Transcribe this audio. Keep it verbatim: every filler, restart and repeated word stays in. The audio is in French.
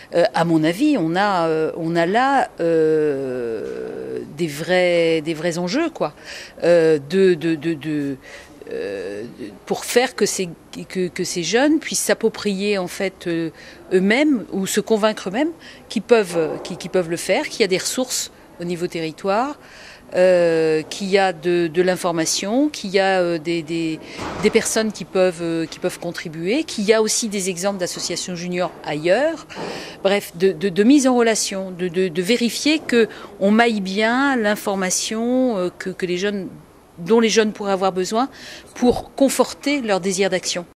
euh, à mon avis, on a, euh, on a là euh, des, vrais, des vrais enjeux, quoi, euh, de, de, de, de, euh, pour faire que ces, que, que ces jeunes puissent s'approprier en fait euh, eux-mêmes ou se convaincre eux-mêmes qu'ils peuvent, qu'ils, qu'ils peuvent le faire, qu'il y a des ressources au niveau territoire. Euh, qu'il y a de, de l'information, qu'il y a euh, des, des, des personnes qui peuvent, euh, qui peuvent contribuer, qu'il y a aussi des exemples d'associations juniors ailleurs. Bref, de, de, de mise en relation, de, de, de vérifier qu'on maille bien l'information euh, que, que les jeunes, dont les jeunes pourraient avoir besoin pour conforter leur désir d'action.